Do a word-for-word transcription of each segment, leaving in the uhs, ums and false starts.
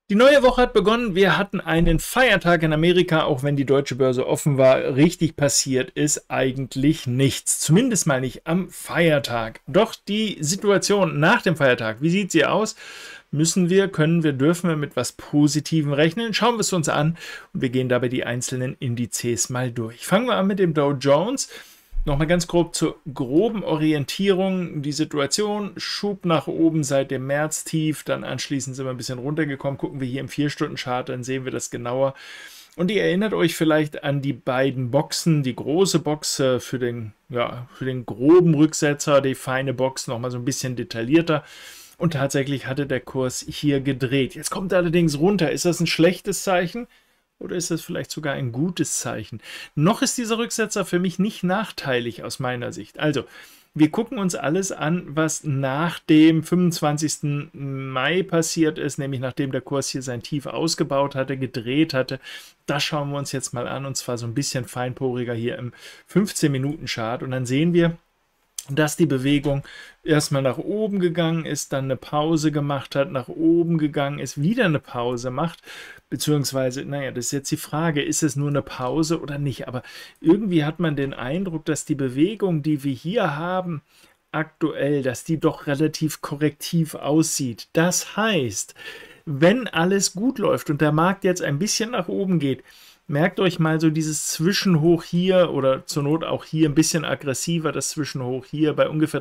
Die neue Woche hat begonnen. Wir hatten einen Feiertag in Amerika, auch wenn die deutsche Börse offen war. Richtig passiert ist eigentlich nichts. Zumindest mal nicht am Feiertag. Doch die Situation nach dem Feiertag, wie sieht sie aus? Müssen wir, können wir, dürfen wir mit was Positivem rechnen? Schauen wir es uns an und wir gehen dabei die einzelnen Indizes mal durch. Fangen wir an mit dem Dow Jones. Nochmal ganz grob zur groben Orientierung. Die Situation, Schub nach oben seit dem März-Tief, dann anschließend sind wir ein bisschen runtergekommen. Gucken wir hier im vier Stunden Chart, dann sehen wir das genauer. Und ihr erinnert euch vielleicht an die beiden Boxen, die große Box für den, ja, für den groben Rücksetzer, die feine Box nochmal so ein bisschen detaillierter. Und tatsächlich hatte der Kurs hier gedreht. Jetzt kommt er allerdings runter. Ist das ein schlechtes Zeichen? Oder ist das vielleicht sogar ein gutes Zeichen? Noch ist dieser Rücksetzer für mich nicht nachteilig aus meiner Sicht. Also, wir gucken uns alles an, was nach dem fünfundzwanzigsten Mai passiert ist, nämlich nachdem der Kurs hier sein Tief ausgebaut hatte, gedreht hatte. Das schauen wir uns jetzt mal an, und zwar so ein bisschen feinporiger hier im fünfzehn Minuten Chart. Und dann sehen wir, dass die Bewegung erstmal nach oben gegangen ist, dann eine Pause gemacht hat, nach oben gegangen ist, wieder eine Pause macht, beziehungsweise, naja, das ist jetzt die Frage, ist es nur eine Pause oder nicht, aber irgendwie hat man den Eindruck, dass die Bewegung, die wir hier haben, aktuell, dass die doch relativ korrektiv aussieht. Das heißt, wenn alles gut läuft und der Markt jetzt ein bisschen nach oben geht, merkt euch mal so dieses Zwischenhoch hier oder zur Not auch hier ein bisschen aggressiver, das Zwischenhoch hier bei ungefähr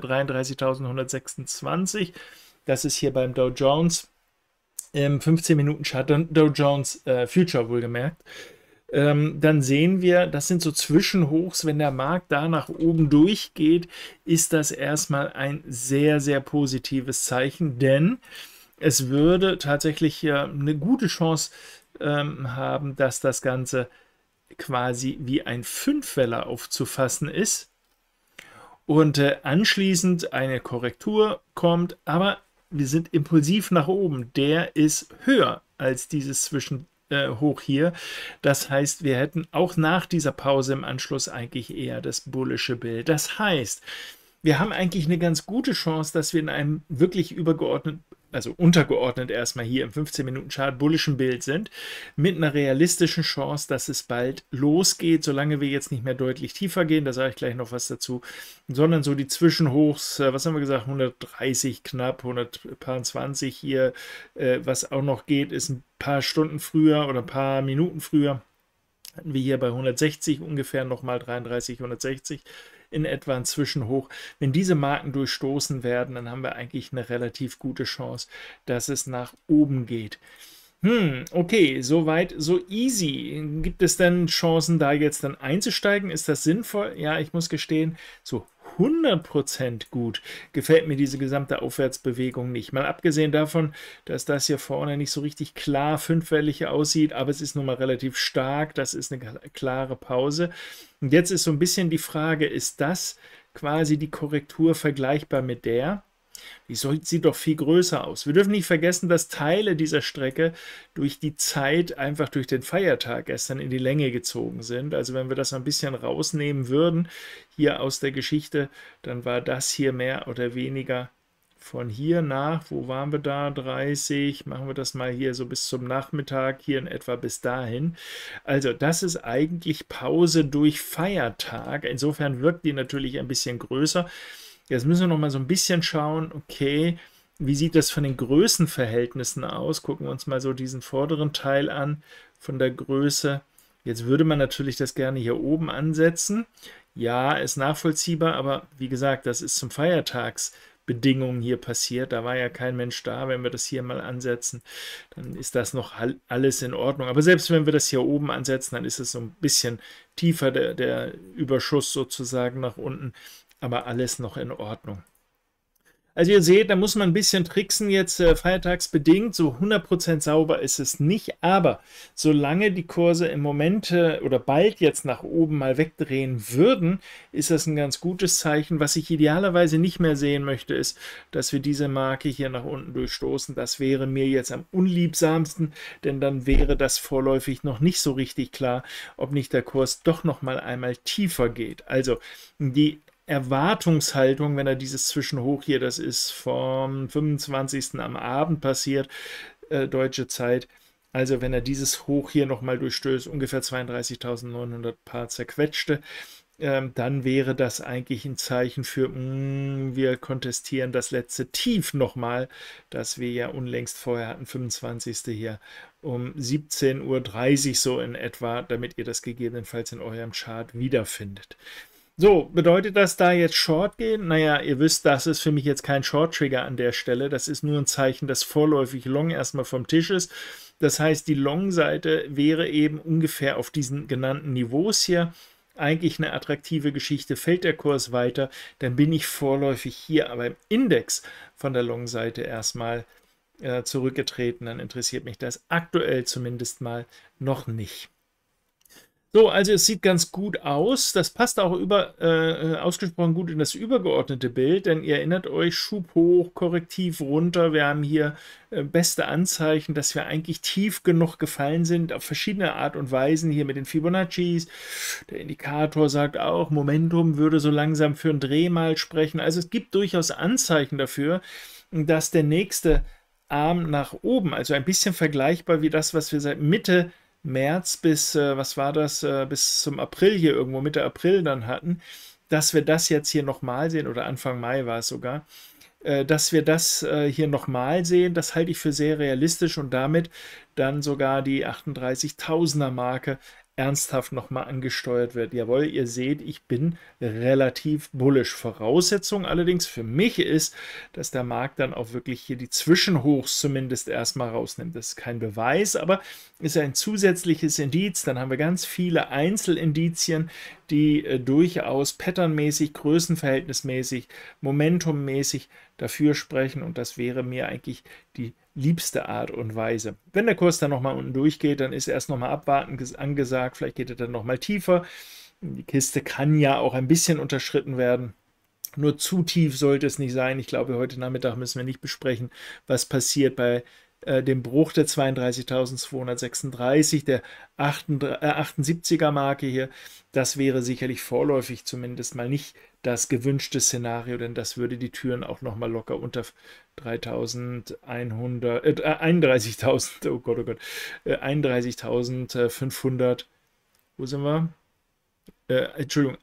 dreiunddreißigtausendeinhundertsechsundzwanzig. Das ist hier beim Dow Jones im fünfzehn Minuten Chart, Dow Jones äh, Future wohlgemerkt. Ähm, dann sehen wir, das sind so Zwischenhochs. Wenn der Markt da nach oben durchgeht, ist das erstmal ein sehr, sehr positives Zeichen, denn es würde tatsächlich hier eine gute Chance ähm, haben, dass das Ganze quasi wie ein Fünfweller aufzufassen ist und äh, anschließend eine Korrektur kommt, aber wir sind impulsiv nach oben. Der ist höher als dieses Zwischenhoch hier. Das heißt, wir hätten auch nach dieser Pause im Anschluss eigentlich eher das bullische Bild. Das heißt, wir haben eigentlich eine ganz gute Chance, dass wir in einem wirklich übergeordneten, also untergeordnet erstmal hier im fünfzehn Minuten Chart bullischen Bild sind, mit einer realistischen Chance, dass es bald losgeht, solange wir jetzt nicht mehr deutlich tiefer gehen, da sage ich gleich noch was dazu, sondern so die Zwischenhochs, was haben wir gesagt, hundertdreißig knapp, hundertzwanzig hier, was auch noch geht, ist ein paar Stunden früher oder ein paar Minuten früher, hatten wir hier bei hundertsechzig ungefähr nochmal dreiunddreißig, hundertsechzig, in etwa ein Zwischenhoch. Wenn diese Marken durchstoßen werden, dann haben wir eigentlich eine relativ gute Chance, dass es nach oben geht. Hm, okay, soweit, so easy. Gibt es denn Chancen, da jetzt dann einzusteigen? Ist das sinnvoll? Ja, ich muss gestehen, so hundert Prozent gut gefällt mir diese gesamte Aufwärtsbewegung nicht. Mal abgesehen davon, dass das hier vorne nicht so richtig klar fünfwellig aussieht, aber es ist nun mal relativ stark, das ist eine klare Pause. Und jetzt ist so ein bisschen die Frage, ist das quasi die Korrektur vergleichbar mit der? Die sieht doch viel größer aus. Wir dürfen nicht vergessen, dass Teile dieser Strecke durch die Zeit, einfach durch den Feiertag gestern in die Länge gezogen sind. Also wenn wir das ein bisschen rausnehmen würden, hier aus der Geschichte, dann war das hier mehr oder weniger von hier nach, wo waren wir da, dreißig, machen wir das mal hier so bis zum Nachmittag, hier in etwa bis dahin. Also das ist eigentlich Pause durch Feiertag. Insofern wirkt die natürlich ein bisschen größer. Jetzt müssen wir noch mal so ein bisschen schauen, okay, wie sieht das von den Größenverhältnissen aus? Gucken wir uns mal so diesen vorderen Teil an, von der Größe. Jetzt würde man natürlich das gerne hier oben ansetzen. Ja, ist nachvollziehbar, aber wie gesagt, das ist zum Feiertagsbedingungen hier passiert. Da war ja kein Mensch da. Wenn wir das hier mal ansetzen, dann ist das noch alles in Ordnung. Aber selbst wenn wir das hier oben ansetzen, dann ist es so ein bisschen tiefer, der, der Überschuss sozusagen nach unten. Aber alles noch in Ordnung. Also ihr seht, da muss man ein bisschen tricksen jetzt äh, feiertagsbedingt, so hundert Prozent sauber ist es nicht, aber solange die Kurse im Moment äh, oder bald jetzt nach oben mal wegdrehen würden, ist das ein ganz gutes Zeichen. Was ich idealerweise nicht mehr sehen möchte, ist, dass wir diese Marke hier nach unten durchstoßen. Das wäre mir jetzt am unliebsamsten, denn dann wäre das vorläufig noch nicht so richtig klar, ob nicht der Kurs doch noch mal einmal tiefer geht. Also die Erwartungshaltung, wenn er dieses Zwischenhoch hier, das ist vom fünfundzwanzigsten am Abend passiert, äh, deutsche Zeit. Also wenn er dieses Hoch hier nochmal durchstößt, ungefähr zweiunddreißigtausendneunhundert Paar zerquetschte, ähm, dann wäre das eigentlich ein Zeichen für, mh, wir kontestieren das letzte Tief nochmal, das wir ja unlängst vorher hatten, fünfundzwanzigsten hier um siebzehn Uhr dreißig so in etwa, damit ihr das gegebenenfalls in eurem Chart wiederfindet. So, bedeutet das da jetzt Short gehen? Naja, ihr wisst, das ist für mich jetzt kein Short-Trigger an der Stelle. Das ist nur ein Zeichen, dass vorläufig Long erstmal vom Tisch ist. Das heißt, die Long-Seite wäre eben ungefähr auf diesen genannten Niveaus hier. Eigentlich eine attraktive Geschichte. Fällt der Kurs weiter, dann bin ich vorläufig hier aber im Index von der Long-Seite erstmal äh, zurückgetreten. Dann interessiert mich das aktuell zumindest mal noch nicht. So, also es sieht ganz gut aus. Das passt auch über, äh, ausgesprochen gut in das übergeordnete Bild, denn ihr erinnert euch, Schub hoch, Korrektiv runter. Wir haben hier äh, beste Anzeichen, dass wir eigentlich tief genug gefallen sind, auf verschiedene Art und Weisen, hier mit den Fibonaccis. Der Indikator sagt auch, Momentum würde so langsam für ein Drehmal sprechen. Also es gibt durchaus Anzeichen dafür, dass der nächste Arm nach oben, also ein bisschen vergleichbar wie das, was wir seit Mitte März bis, äh, was war das, äh, bis zum April hier irgendwo, Mitte April dann hatten, dass wir das jetzt hier nochmal sehen, oder Anfang Mai war es sogar, äh, dass wir das äh, hier nochmal sehen, das halte ich für sehr realistisch und damit dann sogar die achtunddreißigtausender Marke ernsthaft nochmal angesteuert wird. Jawohl, ihr seht, ich bin relativ bullish. Voraussetzung allerdings für mich ist, dass der Markt dann auch wirklich hier die Zwischenhochs zumindest erstmal rausnimmt. Das ist kein Beweis, aber ist ein zusätzliches Indiz. Dann haben wir ganz viele Einzelindizien, die äh, durchaus patternmäßig, größenverhältnismäßig, momentummäßig dafür sprechen und das wäre mir eigentlich die liebste Art und Weise. Wenn der Kurs dann nochmal unten durchgeht, dann ist erst nochmal abwarten angesagt, vielleicht geht er dann nochmal tiefer. Die Kiste kann ja auch ein bisschen unterschritten werden. Nur zu tief sollte es nicht sein. Ich glaube, heute Nachmittag müssen wir nicht besprechen, was passiert bei äh, dem Bruch der zweiunddreißigtausendzweihundertsechsunddreißig, der achtundsiebziger Marke hier. Das wäre sicherlich vorläufig zumindest mal nicht das gewünschte Szenario, denn das würde die Türen auch noch mal locker unter dreitausendeinhundert, äh, einunddreißigtausend, oh Gott, oh Gott, äh, einunddreißigtausendfünfhundert, wo sind wir? Äh, Entschuldigung,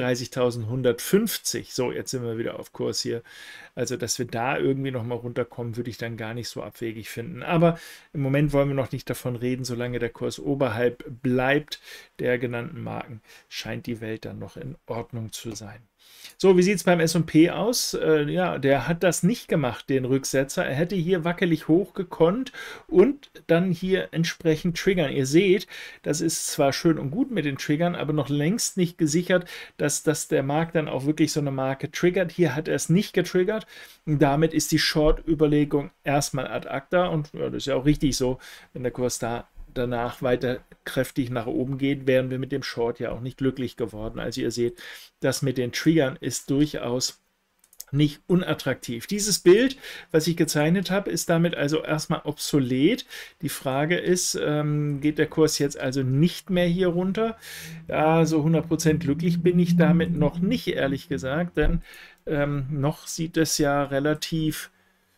einunddreißigtausendeinhundertfünfzig. So, jetzt sind wir wieder auf Kurs hier. Also, dass wir da irgendwie noch mal runterkommen, würde ich dann gar nicht so abwegig finden. Aber im Moment wollen wir noch nicht davon reden, solange der Kurs oberhalb bleibt der genannten Marken, scheint die Welt dann noch in Ordnung zu sein. So, wie sieht es beim S und P aus? Äh, ja, der hat das nicht gemacht, den Rücksetzer. Er hätte hier wackelig hoch gekonnt und dann hier entsprechend triggern. Ihr seht, das ist zwar schön und gut mit den Triggern, aber noch längst nicht gesichert, dass, dass der Markt dann auch wirklich so eine Marke triggert. Hier hat er es nicht getriggert. Und damit ist die Short-Überlegung erstmal ad acta und ja, das ist ja auch richtig so, wenn der Kurs da danach weiter kräftig nach oben geht, wären wir mit dem Short ja auch nicht glücklich geworden. Also ihr seht, das mit den Triggern ist durchaus nicht unattraktiv. Dieses Bild, was ich gezeichnet habe, ist damit also erstmal obsolet. Die Frage ist, ähm, geht der Kurs jetzt also nicht mehr hier runter? Ja, so hundert Prozent glücklich bin ich damit noch nicht, ehrlich gesagt, denn ähm, noch sieht es ja relativ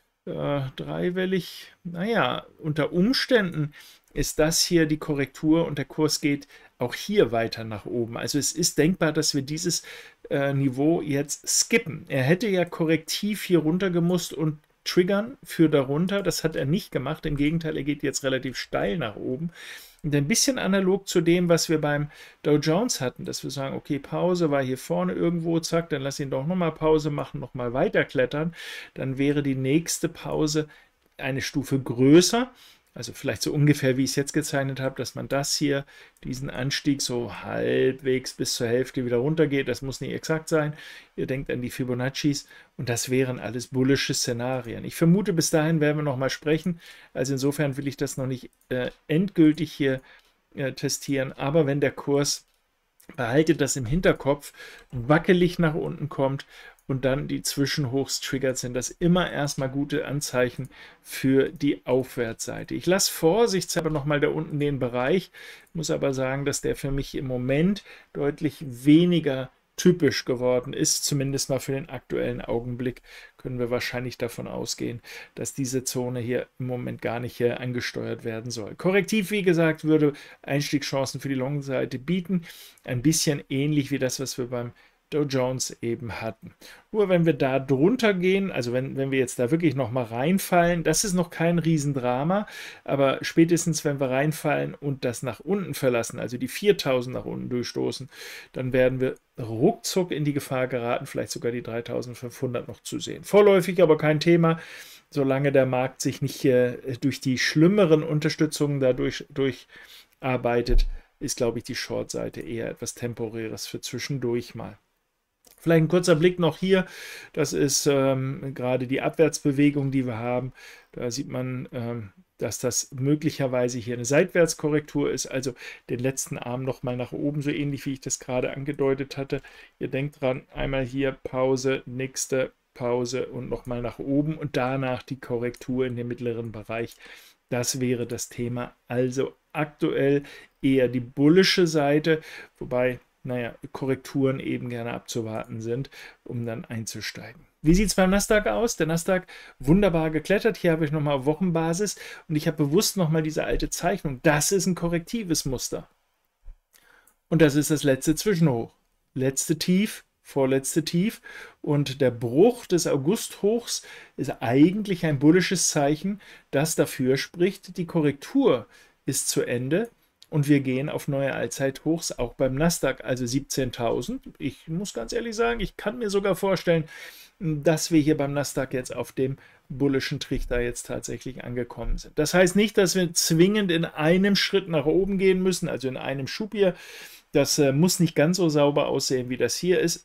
äh, dreiwellig, naja, unter Umständen ist das hier die Korrektur und der Kurs geht auch hier weiter nach oben. Also es ist denkbar, dass wir dieses äh, Niveau jetzt skippen. Er hätte ja korrektiv hier runter gemusst und triggern für darunter. Das hat er nicht gemacht. Im Gegenteil, er geht jetzt relativ steil nach oben. Und ein bisschen analog zu dem, was wir beim Dow Jones hatten, dass wir sagen, okay, Pause war hier vorne irgendwo, zack, dann lass ihn doch nochmal Pause machen, nochmal weiter klettern. Dann wäre die nächste Pause eine Stufe größer. Also vielleicht so ungefähr, wie ich es jetzt gezeichnet habe, dass man das hier, diesen Anstieg so halbwegs bis zur Hälfte wieder runtergeht. Das muss nicht exakt sein. Ihr denkt an die Fibonaccis und das wären alles bullische Szenarien. Ich vermute, bis dahin werden wir nochmal sprechen. Also insofern will ich das noch nicht äh, endgültig hier äh, testieren. Aber wenn der Kurs, behaltet das im Hinterkopf, wackelig nach unten kommt und dann die Zwischenhochs triggert, sind das immer erstmal gute Anzeichen für die Aufwärtsseite. Ich lasse vorsichtshalber nochmal da unten den Bereich, muss aber sagen, dass der für mich im Moment deutlich weniger typisch geworden ist, zumindest mal für den aktuellen Augenblick, können wir wahrscheinlich davon ausgehen, dass diese Zone hier im Moment gar nicht äh, angesteuert werden soll. Korrektiv, wie gesagt, würde Einstiegschancen für die Long-Seite bieten, ein bisschen ähnlich wie das, was wir beim Dow Jones eben hatten. Nur wenn wir da drunter gehen, also wenn, wenn wir jetzt da wirklich nochmal reinfallen, das ist noch kein Riesendrama, aber spätestens wenn wir reinfallen und das nach unten verlassen, also die viertausend nach unten durchstoßen, dann werden wir ruckzuck in die Gefahr geraten, vielleicht sogar die dreitausendfünfhundert noch zu sehen. Vorläufig aber kein Thema, solange der Markt sich nicht äh, durch die schlimmeren Unterstützungen dadurch durcharbeitet, ist, glaube ich, die Short-Seite eher etwas Temporäres für zwischendurch mal. Vielleicht ein kurzer Blick noch hier, das ist ähm, gerade die Abwärtsbewegung, die wir haben. Da sieht man, ähm, dass das möglicherweise hier eine Seitwärtskorrektur ist, also den letzten Arm nochmal nach oben, so ähnlich wie ich das gerade angedeutet hatte. Ihr denkt dran, einmal hier Pause, nächste Pause und nochmal nach oben und danach die Korrektur in den mittleren Bereich. Das wäre das Thema. Also aktuell eher die bullische Seite, wobei naja, Korrekturen eben gerne abzuwarten sind, um dann einzusteigen. Wie sieht es beim Nasdaq aus? Der Nasdaq wunderbar geklettert. Hier habe ich nochmal auf Wochenbasis und ich habe bewusst nochmal diese alte Zeichnung. Das ist ein korrektives Muster. Und das ist das letzte Zwischenhoch. Letzte Tief, vorletzte Tief. Und der Bruch des Augusthochs ist eigentlich ein bullisches Zeichen, das dafür spricht, die Korrektur ist zu Ende. Und wir gehen auf neue Allzeithochs, auch beim Nasdaq, also siebzehntausend. Ich muss ganz ehrlich sagen, ich kann mir sogar vorstellen, dass wir hier beim Nasdaq jetzt auf dem bullischen Trichter jetzt tatsächlich angekommen sind. Das heißt nicht, dass wir zwingend in einem Schritt nach oben gehen müssen, also in einem Schub hier. Das äh, muss nicht ganz so sauber aussehen, wie das hier ist.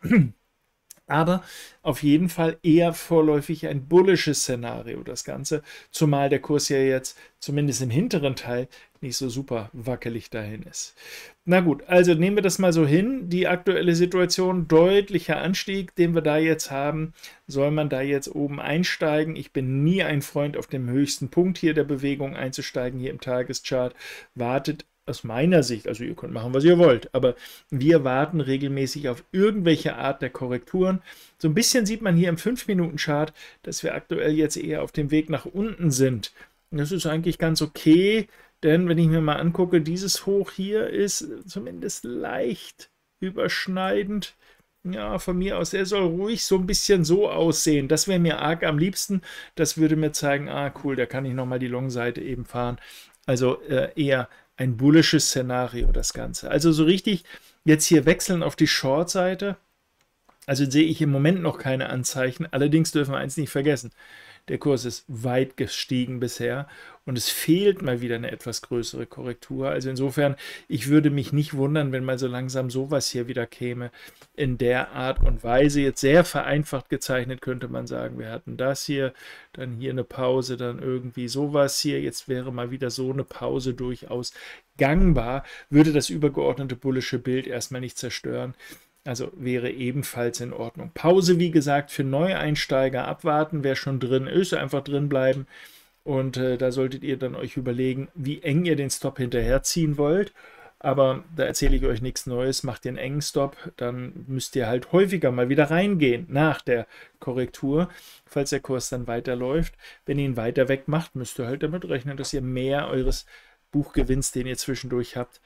Aber auf jeden Fall eher vorläufig ein bullisches Szenario, das Ganze, zumal der Kurs ja jetzt zumindest im hinteren Teil nicht so super wackelig dahin ist. Na gut, also nehmen wir das mal so hin, die aktuelle Situation, deutlicher Anstieg, den wir da jetzt haben, soll man da jetzt oben einsteigen? Ich bin nie ein Freund, auf dem höchsten Punkt hier der Bewegung einzusteigen, hier im Tageschart, wartet aus meiner Sicht, also ihr könnt machen, was ihr wollt, aber wir warten regelmäßig auf irgendwelche Art der Korrekturen. So ein bisschen sieht man hier im fünf Minuten Chart, dass wir aktuell jetzt eher auf dem Weg nach unten sind. Und das ist eigentlich ganz okay, denn wenn ich mir mal angucke, dieses Hoch hier ist zumindest leicht überschneidend. Ja, von mir aus, er soll ruhig so ein bisschen so aussehen. Das wäre mir arg am liebsten. Das würde mir zeigen, ah cool, da kann ich nochmal die Long-Seite eben fahren. Also äh, eher ein bullisches Szenario, das Ganze. Also so richtig jetzt hier wechseln auf die Short-Seite. Also sehe ich im Moment noch keine Anzeichen. Allerdings dürfen wir eins nicht vergessen. Der Kurs ist weit gestiegen bisher und es fehlt mal wieder eine etwas größere Korrektur. Also insofern, ich würde mich nicht wundern, wenn mal so langsam sowas hier wieder käme. In der Art und Weise, jetzt sehr vereinfacht gezeichnet, könnte man sagen, wir hatten das hier, dann hier eine Pause, dann irgendwie sowas hier. Jetzt wäre mal wieder so eine Pause durchaus gangbar, würde das übergeordnete bullische Bild erstmal nicht zerstören. Also wäre ebenfalls in Ordnung. Pause, wie gesagt, für Neueinsteiger abwarten. Wer schon drin ist, einfach drin bleiben. Und äh, da solltet ihr dann euch überlegen, wie eng ihr den Stop hinterherziehen wollt. Aber da erzähle ich euch nichts Neues. Macht den engen Stop, dann müsst ihr halt häufiger mal wieder reingehen nach der Korrektur, falls der Kurs dann weiterläuft. Wenn ihr ihn weiter weg macht, müsst ihr halt damit rechnen, dass ihr mehr eures Buchgewinns, den ihr zwischendurch habt,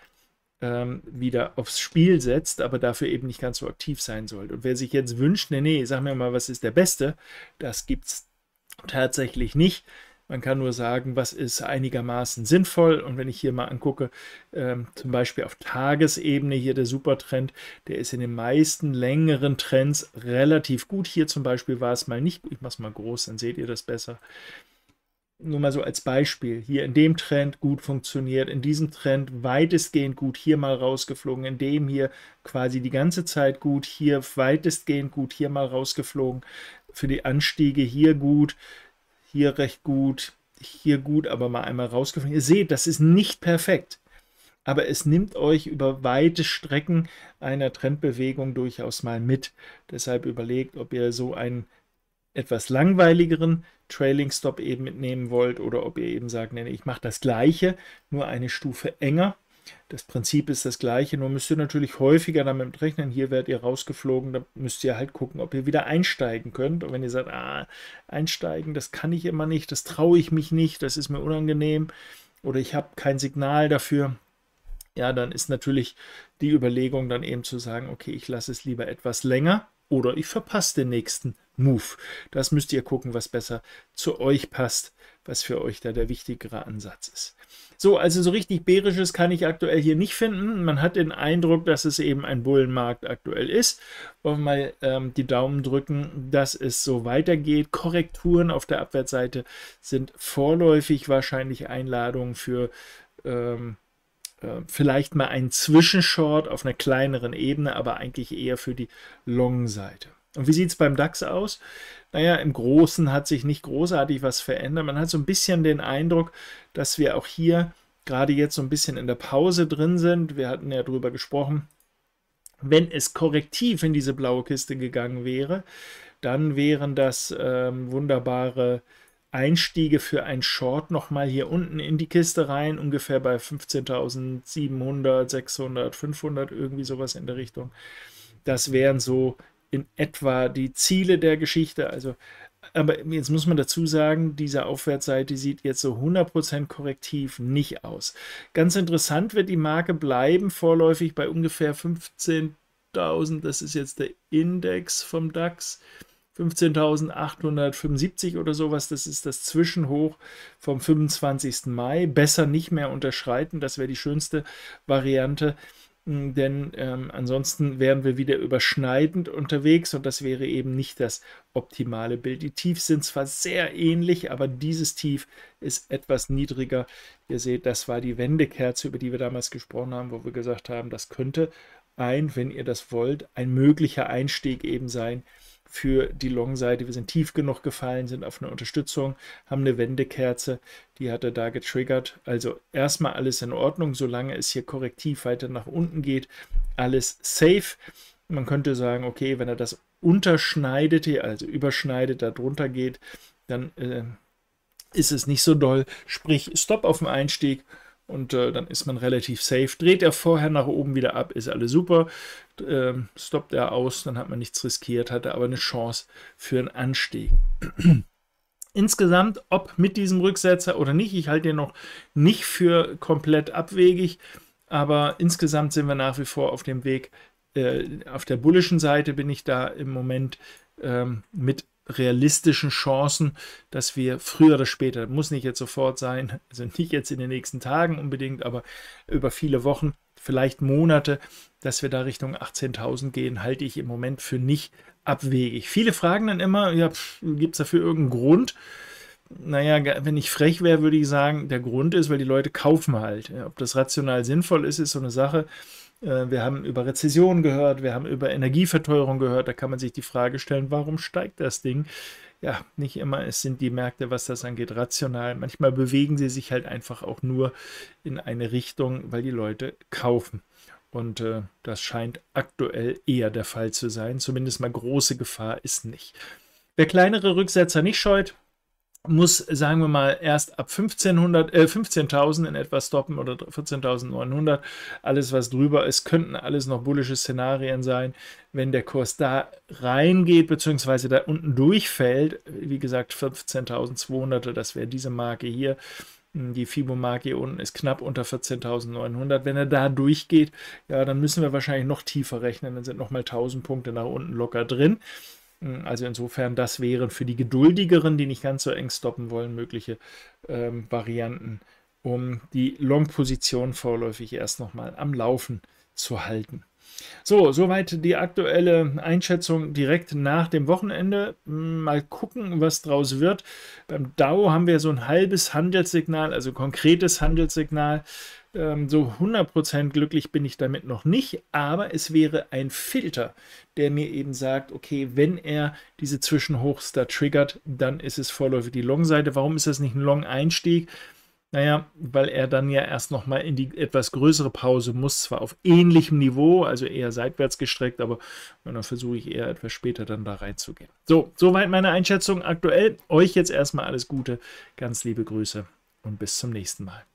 wieder aufs Spiel setzt, aber dafür eben nicht ganz so aktiv sein sollte. Und wer sich jetzt wünscht, nee, nee, sag mir mal, was ist der Beste, das gibt es tatsächlich nicht. Man kann nur sagen, was ist einigermaßen sinnvoll. Und wenn ich hier mal angucke, ähm, zum Beispiel auf Tagesebene hier der Supertrend, der ist in den meisten längeren Trends relativ gut. Hier zum Beispiel war es mal nicht, ich mache es mal groß, dann seht ihr das besser. Nur mal so als Beispiel, hier in dem Trend gut funktioniert, in diesem Trend weitestgehend gut, hier mal rausgeflogen, in dem hier quasi die ganze Zeit gut, hier weitestgehend gut, hier mal rausgeflogen, für die Anstiege hier gut, hier recht gut, hier gut, aber mal einmal rausgeflogen. Ihr seht, das ist nicht perfekt, aber es nimmt euch über weite Strecken einer Trendbewegung durchaus mal mit. Deshalb überlegt, ob ihr so einen etwas langweiligeren Trailing Stop eben mitnehmen wollt oder ob ihr eben sagt, nee, ich mache das Gleiche, nur eine Stufe enger Das Prinzip ist das gleiche, nur müsst ihr natürlich häufiger damit rechnen. Hier werdet ihr rausgeflogen, da müsst ihr halt gucken, ob ihr wieder einsteigen könnt. Und wenn ihr sagt, ah, einsteigen, das kann ich immer nicht, das traue ich mich nicht, das ist mir unangenehm oder ich habe kein Signal dafür, ja, dann ist natürlich die Überlegung dann eben zu sagen, okay, ich lasse es lieber etwas länger oder ich verpasse den nächsten Move. Das müsst ihr gucken, was besser zu euch passt, was für euch da der wichtigere Ansatz ist. So, also so richtig Bärisches kann ich aktuell hier nicht finden. Man hat den Eindruck, dass es eben ein Bullenmarkt aktuell ist. Wollen wir mal ähm, die Daumen drücken, dass es so weitergeht. Korrekturen auf der Abwärtsseite sind vorläufig wahrscheinlich Einladungen für ähm, äh, vielleicht mal einen Zwischenshort auf einer kleineren Ebene, aber eigentlich eher für die Long-Seite. Und wie sieht es beim DAX aus? Naja, im Großen hat sich nicht großartig was verändert. Man hat so ein bisschen den Eindruck, dass wir auch hier gerade jetzt so ein bisschen in der Pause drin sind. Wir hatten ja darüber gesprochen, wenn es korrektiv in diese blaue Kiste gegangen wäre, dann wären das ähm, wunderbare Einstiege für ein Short nochmal hier unten in die Kiste rein, ungefähr bei fünfzehntausendsiebenhundert, sechshundert, fünfhundert, irgendwie sowas in der Richtung. Das wären so in etwa die Ziele der Geschichte. Also, aber jetzt muss man dazu sagen, diese Aufwärtsseite sieht jetzt so hundert Prozent korrektiv nicht aus. Ganz interessant wird die Marke bleiben, vorläufig bei ungefähr fünfzehntausend, das ist jetzt der Index vom DAX, fünfzehntausendachthundertfünfundsiebzig oder sowas, das ist das Zwischenhoch vom fünfundzwanzigsten Mai. Besser nicht mehr unterschreiten, das wäre die schönste Variante. Denn ähm, ansonsten wären wir wieder überschneidend unterwegs und das wäre eben nicht das optimale Bild. Die Tiefs sind zwar sehr ähnlich, aber dieses Tief ist etwas niedriger. Ihr seht, das war die Wendekerze, über die wir damals gesprochen haben, wo wir gesagt haben, das könnte ein, wenn ihr das wollt, ein möglicher Einstieg eben sein für die Long-Seite. Wir sind tief genug gefallen, sind auf eine Unterstützung, haben eine Wendekerze, die hat er da getriggert. Also erstmal alles in Ordnung, solange es hier korrektiv weiter nach unten geht, alles safe. Man könnte sagen, okay, wenn er das unterschneidet, also überschneidet, da drunter geht, dann äh, ist es nicht so doll. Sprich, Stop auf dem Einstieg. Und äh, dann ist man relativ safe. Dreht er vorher nach oben wieder ab, ist alles super. Ähm, stoppt er aus, dann hat man nichts riskiert, hatte aber eine Chance für einen Anstieg. Insgesamt, ob mit diesem Rücksetzer oder nicht, ich halte den noch nicht für komplett abwegig, aber insgesamt sind wir nach wie vor auf dem Weg. Äh, auf der bullischen Seite bin ich da im Moment ähm, mit realistischen Chancen, dass wir früher oder später, muss nicht jetzt sofort sein, also nicht jetzt in den nächsten Tagen unbedingt, aber über viele Wochen, vielleicht Monate, dass wir da Richtung achtzehntausend gehen, halte ich im Moment für nicht abwegig. Viele fragen dann immer, ja, gibt es dafür irgendeinen Grund? Naja, wenn ich frech wäre, würde ich sagen, der Grund ist, weil die Leute kaufen halt. Ja, ob das rational sinnvoll ist, ist so eine Sache. Wir haben über Rezession gehört, wir haben über Energieverteuerung gehört, da kann man sich die Frage stellen, warum steigt das Ding? Ja, nicht immer, es sind die Märkte, was das angeht, rational. Manchmal bewegen sie sich halt einfach auch nur in eine Richtung, weil die Leute kaufen. Und äh, das scheint aktuell eher der Fall zu sein. Zumindest mal große Gefahr ist nicht. Wer kleinere Rücksetzer nicht scheut, muss, sagen wir mal, erst ab fünfzehnhundert, äh, fünfzehntausend in etwa stoppen oder vierzehntausendneunhundert. Alles, was drüber ist, könnten alles noch bullische Szenarien sein. Wenn der Kurs da reingeht, beziehungsweise da unten durchfällt, wie gesagt, vierzehntausendzweihundert, das wäre diese Marke hier. Die Fibonacci hier unten ist knapp unter vierzehntausendneunhundert. Wenn er da durchgeht, ja, dann müssen wir wahrscheinlich noch tiefer rechnen. Dann sind nochmal tausend Punkte nach unten locker drin. Also insofern, das wären für die Geduldigeren, die nicht ganz so eng stoppen wollen, mögliche ähm, Varianten, um die Long-Position vorläufig erst nochmal am Laufen zu halten. So, soweit die aktuelle Einschätzung direkt nach dem Wochenende. Mal gucken, was draus wird. Beim Dow haben wir so ein halbes Handelssignal, also konkretes Handelssignal. So hundert Prozent glücklich bin ich damit noch nicht, aber es wäre ein Filter, der mir eben sagt, okay, wenn er diese Zwischenhochs da triggert, dann ist es vorläufig die Long-Seite. Warum ist das nicht ein Long-Einstieg? Naja, weil er dann ja erst nochmal in die etwas größere Pause muss, zwar auf ähnlichem Niveau, also eher seitwärts gestreckt, aber dann versuche ich eher etwas später dann da reinzugehen. So, soweit meine Einschätzung aktuell. Euch jetzt erstmal alles Gute, ganz liebe Grüße und bis zum nächsten Mal.